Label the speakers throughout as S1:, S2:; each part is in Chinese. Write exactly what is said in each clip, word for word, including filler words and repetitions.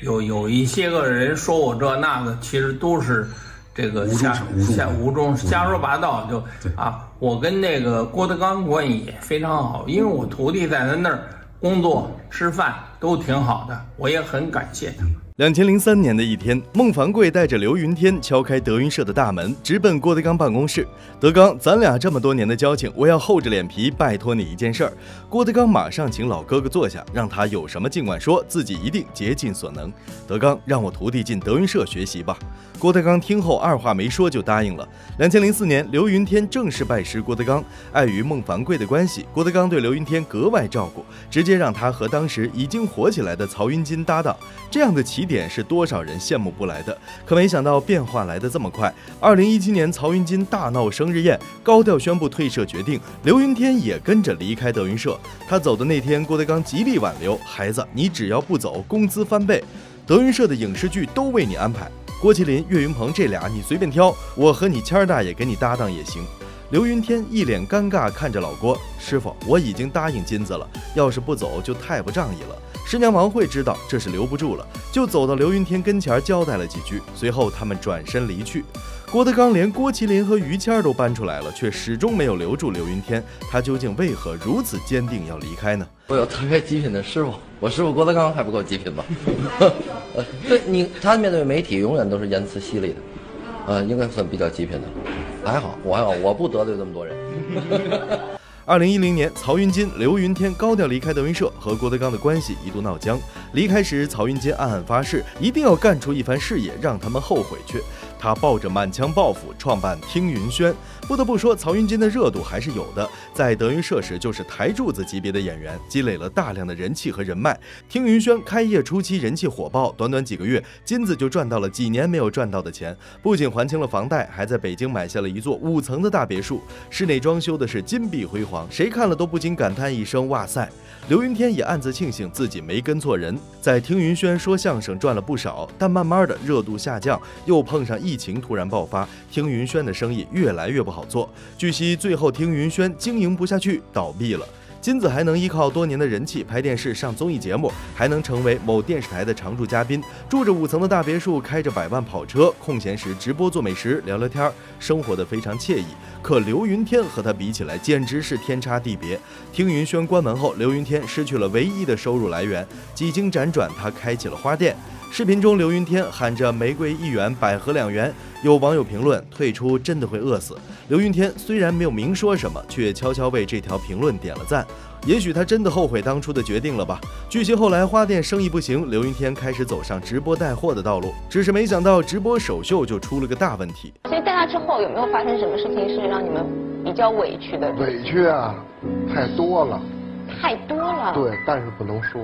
S1: 有有一些个人说我这那个，其实都是这个瞎瞎无中瞎说八道，就啊，我跟那个郭德纲关系也非常好，因为我徒弟在他那儿工作吃饭都挺好的，我也很感谢他。
S2: 两千零三年的一天，孟凡贵带着刘云天敲开德云社的大门，直奔郭德纲办公室。德纲，咱俩这么多年的交情，我要厚着脸皮拜托你一件事儿。郭德纲马上请老哥哥坐下，让他有什么尽管说，自己一定竭尽所能。德纲，让我徒弟进德云社学习吧。郭德纲听后二话没说就答应了。两千零四年，刘云天正式拜师郭德纲。碍于孟凡贵的关系，郭德纲对刘云天格外照顾，直接让他和当时已经火起来的曹云金搭档。这样的起点是多少人羡慕不来的。可没想到变化来得这么快。二零一七年，曹云金大闹生日宴，高调宣布退社决定，刘云天也跟着离开德云社。他走的那天，郭德纲极力挽留，孩子，你只要不走，工资翻倍，德云社的影视剧都为你安排。郭麒麟、岳云鹏这俩你随便挑，我和你谦儿大爷给你搭档也行。刘云天一脸尴尬看着老郭，师傅，我已经答应金子了，要是不走就太不仗义了。师娘王慧知道这是留不住了，就走到刘云天跟前交代了几句，随后他们转身离去。郭德纲连郭麒麟和于谦都搬出来了，却始终没有留住刘云天，他究竟为何如此坚定要离开呢？
S3: 我有特别极品的师傅，我师傅郭德纲还不够极品吗？对你，他面对媒体永远都是言辞犀利的，呃，应该算比较极品的。还好，我还好，我不得罪这么多人。
S2: 二零一零年，曹云金、刘云天高调离开德云社，和郭德纲的关系一度闹僵。离开时，曹云金暗暗发誓，一定要干出一番事业，让他们后悔去。他抱着满腔抱负创办听云轩。不得不说，曹云金的热度还是有的，在德云社时就是台柱子级别的演员，积累了大量的人气和人脉。听云轩开业初期人气火爆，短短几个月，金子就赚到了几年没有赚到的钱，不仅还清了房贷，还在北京买下了一座五层的大别墅，室内装修的是金碧辉煌，谁看了都不禁感叹一声哇塞。刘云天也暗自庆幸自己没跟错人，在听云轩说相声赚了不少，但慢慢的热度下降，又碰上疫情突然爆发，听云轩的生意越来越不好做。据悉，最后听云轩经营不下去，倒闭了。金子还能依靠多年的人气拍电视、上综艺节目，还能成为某电视台的常驻嘉宾，住着五层的大别墅，开着百万跑车，空闲时直播做美食、聊聊天，生活得非常惬意。可刘云天和他比起来，简直是天差地别。听云轩关门后，刘云天失去了唯一的收入来源，几经辗转，他开起了花店。视频中，刘云天喊着玫瑰一元，百合两元。有网友评论：退出真的会饿死。刘云天虽然没有明说什么，却悄悄为这条评论点了赞。也许他真的后悔当初的决定了吧。据悉，后来花店生意不行，刘云天开始走上直播带货的道路，只是没想到直播首秀就出了个大问题。
S4: 所以在那之后，有没有发生什么事情是让你们比较委屈的？
S5: 委屈啊，太多了。
S4: 太多了。
S5: 对，但是不能说。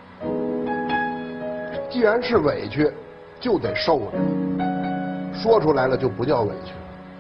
S5: 既然是委屈，就得受着，说出来了就不叫委屈。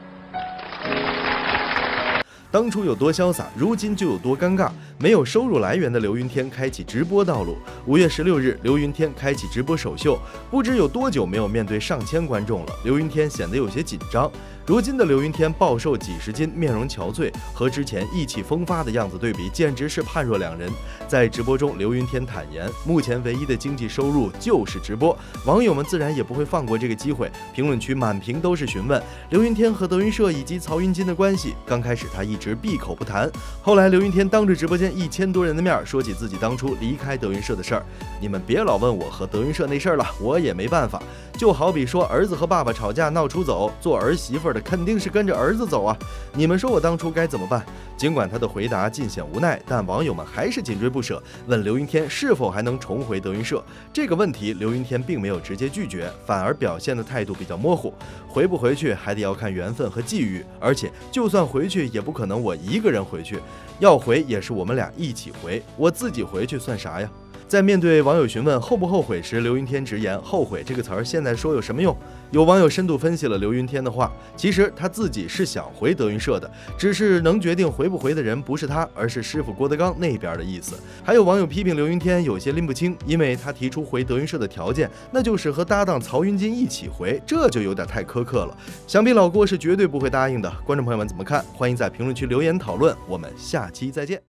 S2: 当初有多潇洒，如今就有多尴尬。没有收入来源的刘云天开启直播道路。五月十六日，刘云天开启直播首秀，不知有多久没有面对上千观众了，刘云天显得有些紧张。如今的刘云天暴瘦几十斤，面容憔悴，和之前意气风发的样子对比，简直是判若两人。在直播中，刘云天坦言，目前唯一的经济收入就是直播。网友们自然也不会放过这个机会，评论区满屏都是询问刘云天和德云社以及曹云金的关系。刚开始他一直闭口不谈，后来刘云天当着直播间一千多人的面说起自己当初离开德云社的事儿。你们别老问我和德云社那事儿了，我也没办法。就好比说儿子和爸爸吵架闹出走，做儿媳妇的肯定是跟着儿子走啊。你们说我当初该怎么办？尽管他的回答尽显无奈，但网友们还是紧追不舍，问刘云天是否还能重回德云社。这个问题刘云天并没有直接拒绝，反而表现的态度比较模糊。回不回去还得要看缘分和际遇，而且就算回去也不可能我一个人回去，要回也是我们俩一起回，我自己回去算啥呀？在面对网友询问后不后悔时，刘云天直言，后悔这个词儿现在说有什么用？有网友深度分析了刘云天的话，其实他自己是想回德云社的，只是能决定回不回的人不是他，而是师傅郭德纲那边的意思。还有网友批评刘云天有些拎不清，因为他提出回德云社的条件，那就是和搭档曹云金一起回，这就有点太苛刻了。想必老郭是绝对不会答应的。观众朋友们怎么看？欢迎在评论区留言讨论，我们下期再见。